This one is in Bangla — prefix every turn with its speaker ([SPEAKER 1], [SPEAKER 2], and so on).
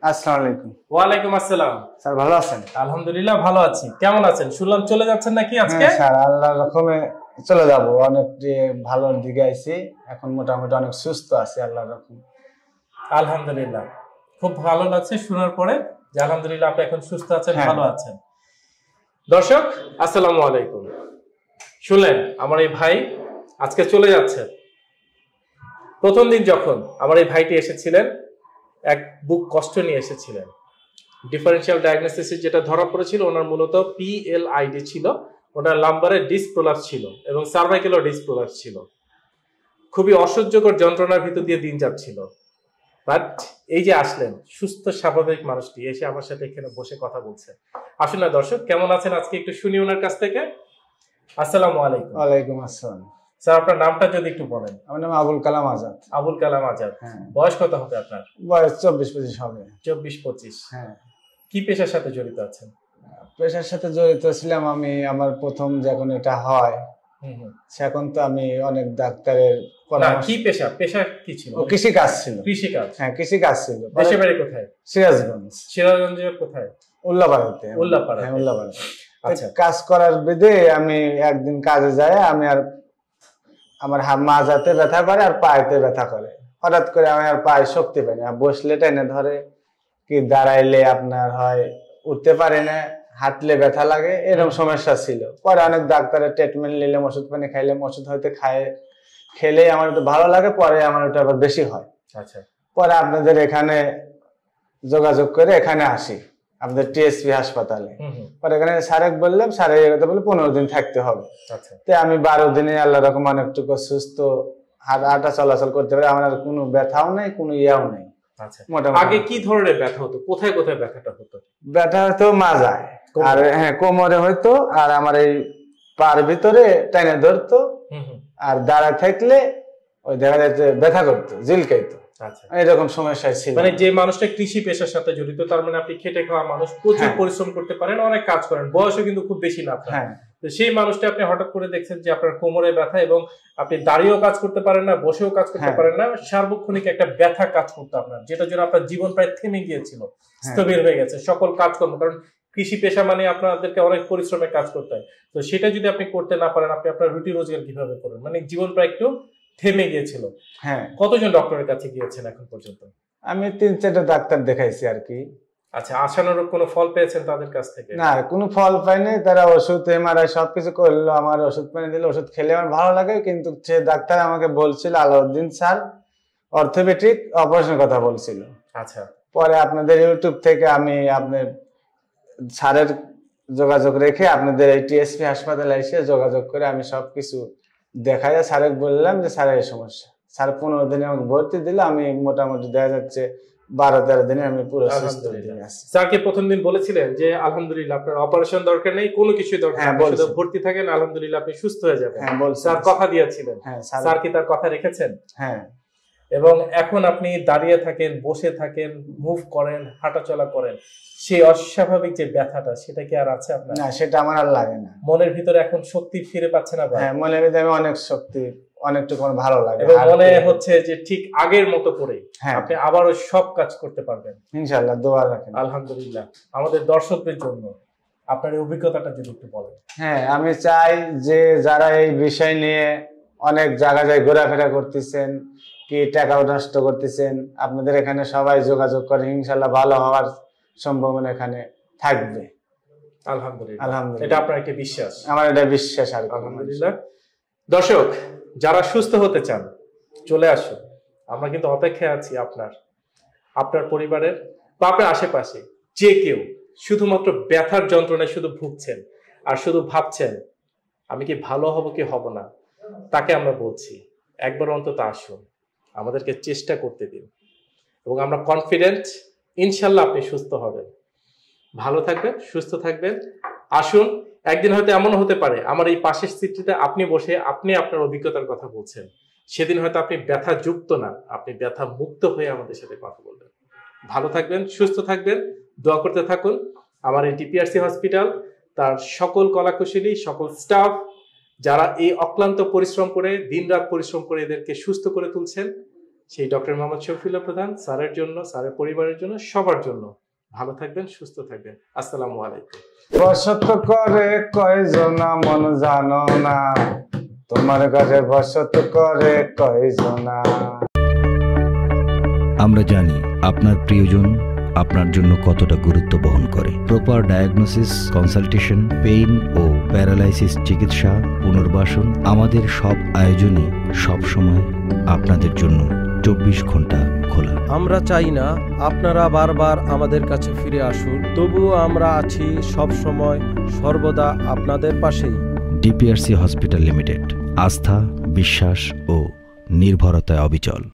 [SPEAKER 1] আসসালামু আলাইকুম।
[SPEAKER 2] ওয়ালাইকুম আসসালাম।
[SPEAKER 1] স্যার ভালো আছেন?
[SPEAKER 2] আলহামদুলিল্লাহ ভালো আছি। কেমন আছেন? শুনলাম চলে যাচ্ছেন নাকি আজকে?
[SPEAKER 1] হ্যাঁ স্যার, আল্লাহর রহমতে চলে যাব। অনেক ভালো দিকে আইছি, এখন মোটামুটি অনেক সুস্থ আছি আল্লাহর রহমতে।
[SPEAKER 2] আলহামদুলিল্লাহ, খুব ভালো লাগছে শোনার পরে যে আলহামদুলিল্লাহ আপনি এখন সুস্থ আছেন, ভালো আছেন। দর্শক আসসালামু আলাইকুম। শুনলেন আমার এই ভাই আজকে চলে যাচ্ছে। প্রথম দিন যখন আমার এই ভাইটি এসেছিলেন, এক বুক কষ্ট নিয়ে এসেছিলেন। ডিফারেন্সিয়াল ডায়াগনোসিস যেটা ধরা পড়েছিল, ওনার মূলত PLID ছিল, ওনার লাম্বারে ডিস্ক প্রলাপস ছিল এবং সার্ভাইকেলও ডিস্ক প্রলাপস ছিল। খুবই অসহ্যকর যন্ত্রণার ভিতর দিয়ে দিন যাচ্ছিল। বাট এই যে আসলেন সুস্থ স্বাভাবিক মানুষটি, এসে আমার সাথে এখানে বসে কথা বলছে। আসুন না দর্শক, কেমন আছেন আজকে একটু শুনি ওনার কাছ থেকে। আসসালামু আলাইকুম।
[SPEAKER 1] ওয়ালাইকুম আসসালাম।
[SPEAKER 2] স্যার আপনার নামটা যদি একটু বলেন।
[SPEAKER 1] আমার নাম আবুল কালাম আজাদ।
[SPEAKER 2] আবুল কালাম আজাদ। বয়স কত হবে আপনার?
[SPEAKER 1] বয়স 24-25 হবে।
[SPEAKER 2] 24-25।
[SPEAKER 1] হ্যাঁ।
[SPEAKER 2] কি পেশার সাথে জড়িত আছেন?
[SPEAKER 1] পেশার সাথে জড়িত ছিলাম আমি, আমার প্রথম যখন এটা হয় সেখন তো আমি অনেক ডাক্তারের
[SPEAKER 2] কি পেশা কি ছিল?
[SPEAKER 1] কৃষি কাজ ছিল।
[SPEAKER 2] কৃষি কাজ?
[SPEAKER 1] হ্যাঁ, কৃষি কাজ ছিল।
[SPEAKER 2] দেশের বাড়ি কোথায়?
[SPEAKER 1] সিরাজগঞ্জ।
[SPEAKER 2] সিরাজগঞ্জের কোথায়?
[SPEAKER 1] উল্লাপাড়াতে।
[SPEAKER 2] উল্লাপাড়া।
[SPEAKER 1] হ্যাঁ, উল্লাপাড়া। আচ্ছা, কাজ করার বিধে আমি একদিন কাজে যাই, আমি আর আমার মাজাতে ব্যথা করে আর পায়েতে ব্যথা করে। হঠাৎ করে আমি আর পায়ে শক্তি পাই না, বসলে টেনে ধরে, কি দাঁড়াইলে আপনার হয় উঠতে পারি না, হাঁটলে ব্যথা লাগে, এরকম সমস্যা ছিল। পরে অনেক ডাক্তারের ট্রিটমেন্ট নিলাম, ওষুধ পানি খাইলাম, ওষুধ হয়তো খেলে আমার একটু ভালো লাগে, পরে আমার ওটা আবার বেশি হয়।
[SPEAKER 2] আচ্ছা। পরে
[SPEAKER 1] আপনাদের এখানে যোগাযোগ করে এখানে আসি, আপনাদের TSP হাসপাতালে। পরে এখানে স্যারেক বললাম, স্যারে বলে 15 দিন থাকতে হবে। তো আমি 12 দিনে আল্লাহ রকম অনেকটুকু সুস্থ, হাঁটা চলাচল করতে পারি, আমার কোনো ব্যথাও নেই, কোনো ইয়াও নেই।
[SPEAKER 2] আগে কি ধরনের ব্যথা হতো? কোথায় কোথায় ব্যথাটা হতো?
[SPEAKER 1] ব্যথা হতো মাজায়, আর হ্যাঁ কোমরে হইতো, আর আমার এই পার ভিতরে টেনে ধরতো, আর দাঁড়ায় থাকলে ওই দেখা যাচ্ছে ব্যথা করতো, জিলকাইতো। এরকম সমস্যা ছিল।
[SPEAKER 2] মানে যে মানুষটা কৃষি পেশার সাথে জড়িত, তার মানে আপনি খেটে খাওয়া মানুষ, প্রচুর পরিশ্রম করতে পারেন, অনেক কাজ করেন, বয়সও কিন্তু খুব বেশি না আপনার। তো সেই মানুষটা আপনি হঠাৎ করে দেখছেন যে আপনার কোমরে ব্যথা, এবং আপনি দাঁড়িয়েও কাজ করতে পারেন না, বসেও কাজ করতে পারেন না, সার্বক্ষণিক একটা ব্যথা কাজ করতো আপনার, যেটার জন্য আপনার জীবন প্রায় থেমে গিয়েছিল, স্থবির হয়ে গেছে সকল কাজকর্ম। কারণ কৃষি পেশা মানে আপনাদেরকে অনেক পরিশ্রমের কাজ করতে হয়। তো সেটা যদি আপনি করতে না পারেন, আপনি আপনার রুটি রোজগার কিভাবে করবেন? মানে জীবন প্রায় একটু থেমে গিয়েছিল।
[SPEAKER 1] হ্যাঁ।
[SPEAKER 2] কতজন ডক্টরের কাছে গিয়েছেন এখন পর্যন্ত?
[SPEAKER 1] আমি 3-4টা ডাক্তার দেখাইছি আর কি।
[SPEAKER 2] আচ্ছা, আশানুরূপ কোনো ফল পেয়েছেন তাদের কাছ থেকে?
[SPEAKER 1] না, কোনো ফল পাইনি। তারা ওষুধ MRI সবকিছু করলো, আমার ওষুধ পানি দিল, ওষুধ খেলে আমার ভালো লাগে, কিন্তু সে ডাক্তার আমাকে বলছিল, আলাউদ্দিন স্যার, অর্থোপেডিক অপারেশনের কথা বলছিল।
[SPEAKER 2] আচ্ছা। পরে
[SPEAKER 1] আপনাদের ইউটিউব থেকে আমি আপনার স্যারের যোগাযোগ রেখে আপনাদের এই TSP হাসপাতালে এসে যোগাযোগ করে আমি সবকিছু দেখা যায়, স্যারের বললাম যে স্যারের এই সমস্যা। স্যার 15 দিনে আমাকে ভর্তি দিলে, আমি মোটামুটি দেখা যাচ্ছে 12-13 দিনে আমি পুরো সুস্থ হয়ে আছি।
[SPEAKER 2] স্যারকে প্রথম দিন বলেছিলেন যে আলহামদুলিল্লাহ আপনার অপারেশন দরকার নেই, কোনো কিছু দরকার নেই, শুধু ভর্তি থাকেন, আলহামদুলিল্লাহ আপনি সুস্থ হয়ে যাবেন।
[SPEAKER 1] হ্যাঁ, বলছি।
[SPEAKER 2] স্যার কথা দিয়েছিলেন। স্যার কি তার কথা রেখেছেন?
[SPEAKER 1] হ্যাঁ।
[SPEAKER 2] এবং এখন আপনি দাঁড়িয়ে থাকেন, বসে থাকেন, মুভ করেন, হাঁটাচলা করেন, সেই অস্বাভাবিক যে ব্যথাটা, সেটা কি আর আছে আপনার?
[SPEAKER 1] না, সেটা আমার আর লাগে না।
[SPEAKER 2] মনের ভিতরে এখন শক্তি ফিরে পাচ্ছেন আবার?
[SPEAKER 1] হ্যাঁ, মনের ভিতরে আমি অনেক শক্তি, অনেকটুকু ভালো লাগে,
[SPEAKER 2] এবং মনে হচ্ছে যে ঠিক আগের মতো করে আপনি আবারও সব কাজ করতে পারবেন
[SPEAKER 1] ইনশাআল্লাহ। দোয়া রাখেন।
[SPEAKER 2] আলহামদুলিল্লাহ। আমাদের দর্শকদের জন্য আপনার এই অভিজ্ঞতাটা যদি একটু বলেন।
[SPEAKER 1] হ্যাঁ, আমি চাই যে যারা এই বিষয় নিয়ে অনেক জায়গায় ঘোরাফেরা করতেছেন, কি টাকা নষ্ট করতেছেন, আপনাদের এখানে সবাই যোগাযোগ করে, ইনশাআল্লাহ ভালো হওয়ার সম্ভাবনা এখানে থাকবে।
[SPEAKER 2] আলহামদুলিল্লাহ।
[SPEAKER 1] আলহামদুলিল্লাহ।
[SPEAKER 2] এটা আপনার একটা বিশ্বাস?
[SPEAKER 1] আমার এটা বিশ্বাস। আর
[SPEAKER 2] আলহামদুলিল্লাহ। দর্শক যারা সুস্থ হতে চান চলে আসুন, আমরা কিন্তু অপেক্ষায় আছি আপনার পরিবারের বা আপনার আশেপাশে যে কেউ শুধুমাত্র ব্যথার যন্ত্রণায় শুধু ভুগছেন আর শুধু ভাবছেন আমি কি ভালো হব কি হব না, তাকে আমরা বলছি একবার অন্তত আসুন, আমাদেরকে চেষ্টা করতে দিন, এবং আমরা কনফিডেন্ট ইনশাল্লাহ আপনি সুস্থ হবেন, ভালো থাকবেন, সুস্থ থাকবেন। আসুন, একদিন হয়তো এমন হতে পারে আমার এই পাশের সিটটিতে আপনি বসে আপনি আপনার অভিজ্ঞতার কথা বলছেন, সেদিন হয়তো আপনি ব্যথা যুক্ত না, আপনি ব্যথা মুক্ত হয়ে আমাদের সাথে কথা বলবেন। ভালো থাকবেন, সুস্থ থাকবেন, দোয়া করতে থাকুন। আমার এই TPRC হসপিটাল, তার সকল কলাকুশলী, সকল স্টাফ যারা এই অক্লান্ত পরিশ্রম করে, দিনরাত পরিশ্রম করে এদেরকে সুস্থ করে তুলছেন, সেই ডক্টর মোহাম্মদ শফিউল্লাহ প্রধান স্যারের জন্য, স্যারের পরিবারের জন্য, সবার জন্য ভালো থাকবেন, সুস্থ থাকবেন। আসসালামু আলাইকুম।
[SPEAKER 1] বসত করে কয়জনা মন জানো না, তোমার ঘরে বসত করে কয়জনা।
[SPEAKER 3] আমরা জানি আপনার প্রিয়জন আপনার জন্য কতটা গুরুত্ব বহন করে। প্রপার ডায়াগনোসিস, কনসালটেশন, পেইন ও প্যারালাইসিস চিকিৎসা, পুনর্বাসন, আমাদের সব আয়োজনই সবসময় আপনাদের জন্য 24 ঘন্টা খোলা।
[SPEAKER 4] আমরা চাই না আপনারা বারবার আমাদের কাছে ফিরে আসুন, তবুও আমরা আছি সব সময় সর্বদা আপনাদের পাশেই।
[SPEAKER 3] ডিপিআরসি হসপিটাল লিমিটেড, আস্থা, বিশ্বাস ও নির্ভরতায় অবিচল।